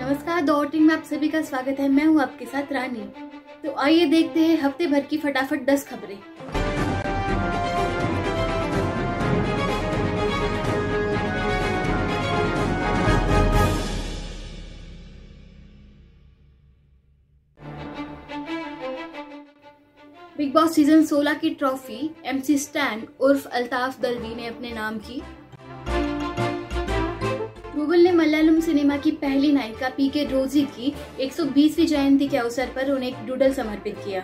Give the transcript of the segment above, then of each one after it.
नमस्कार, the voting में आप सभी का स्वागत है। मैं हूं आपके साथ रानी। तो आइए देखते हैं हफ्ते भर की फटाफट 10 खबरें। बिग बॉस सीजन 16 की ट्रॉफी MC स्टैन उर्फ अल्ताफ दलवी ने अपने नाम की। गूगल ने मलयालम सिनेमा की पहली नायिका PK रोजी की 120वीं जयंती के अवसर पर उन्हें एक डूडल समर्पित किया।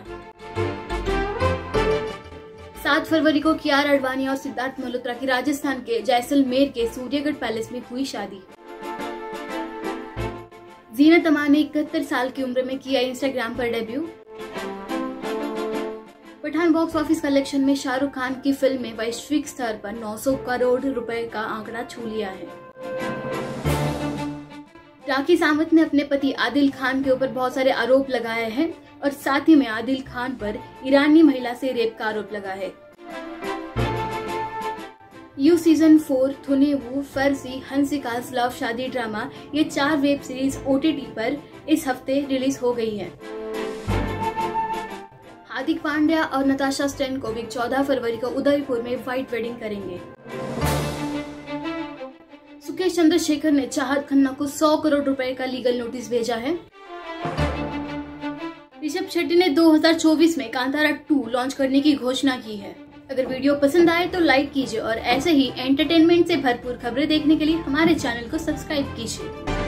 7 फरवरी को कियारा आडवाणी और सिद्धार्थ मल्होत्रा की राजस्थान के जैसलमेर के सूर्यगढ़ पैलेस में हुई शादी। जीनत अमान ने 71 साल की उम्र में किया इंस्टाग्राम पर debut. Pathaan box office collection में शाहरुख खान की फिल्म ने वैश्विक स्तर पर 900 करोड़ रुपए का आंकड़ा छू लिया है। राखी सावंत ने अपने पति आदिल खान के ऊपर बहुत सारे आरोप लगाए हैं और साथ ही में आदिल खान पर ईरानी महिला से रेप का आरोप लगा है। यू सीजन 4 थुनेवु फर्जी हंसिका's लव शादी ड्रामा ये 4 वेब सीरीज OTT पर इस हफ्ते रिलीज हो गई है। हार्दिक पांड्या और नताशा स्टेनकोविक 14 फरवरी को उदयपुर में व्हाइट वेडिंग करेंगे। सुकेश चंद्रशेखर ने चाहत खन्ना को 100 करोड़ रुपए का लीगल नोटिस भेजा है। ऋषभ शेट्टी ने 2024 में कांतारा 2 लॉन्च करने की घोषणा की है। अगर वीडियो पसंद आए तो लाइक कीजिए और ऐसे ही एंटरटेनमेंट से भरपूर खबरें देखने के लिए हमारे चैनल को सब्सक्राइब कीजिए।